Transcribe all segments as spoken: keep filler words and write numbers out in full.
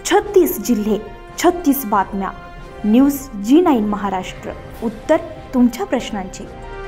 छत्तीस जिल्हे, छत्तीस बातम्या. News G nine Maharashtra. उत्तर तुमच्या प्रश्नांची.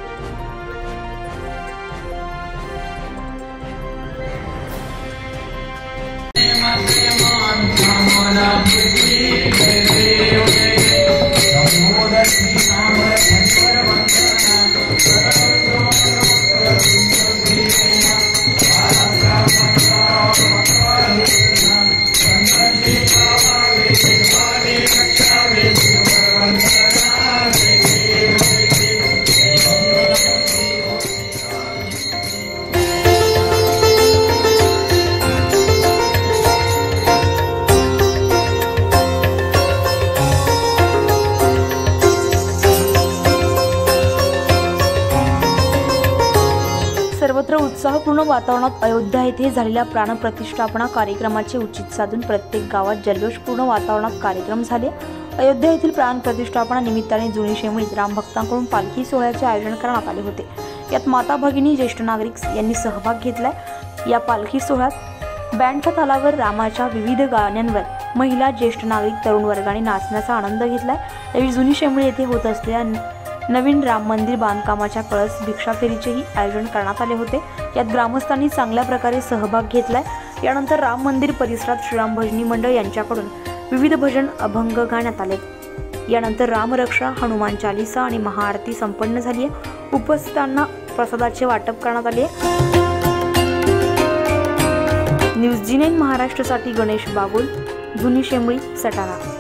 सर्वत्र उत्साहपूर्ण वातावरणात अयोध्या येथे झालेल्या प्राणप्रतिष्ठापना कार्यक्रमाचे औचित्य साधून प्रत्येक गावात जल्लोषपूर्ण वातावरणात कार्यक्रम झाले. अयोध्या येथील प्राणप्रतिष्ठापना निमित्ताने जुनी शेमळीत रामभक्तांकडून पालखी सोहळ्याचे आयोजन करण्यात आले होते. यात माता भगिनी, ज्येष्ठ नागरिक यांनी सहभाग घेतलाय. या पालखी सोहळ्यात बँडच्या तालावर रामाच्या विविध गाण्यांवर महिला, ज्येष्ठ नागरिक, तरुण वर्गाने नाचण्याचा आनंद घेतलाय. यावेळी जुनी शेमळी येथे होत असलेल्या नवीन राम मंदिर बांधकामाच्या कळस भिक्षा फेरीचेही आयोजन करण्यात आले होते. यात ग्रामस्थांनी चांगल्या प्रकारे सहभाग घेतलाय. यानंतर राम मंदिर परिसरात श्रीराम भजनी मंडळ यांच्याकडून विविध भजन, अभंग गाण्यात आले. यानंतर रामरक्षा, हनुमान चालीसा आणि महाआरती संपन्न झाली आहे. उपस्थितांना प्रसादाचे वाटप करण्यात आले. न्यूज जी नाईन महाराष्ट्रासाठी गणेश बागुल, जुनी शेमळी, सटाणा.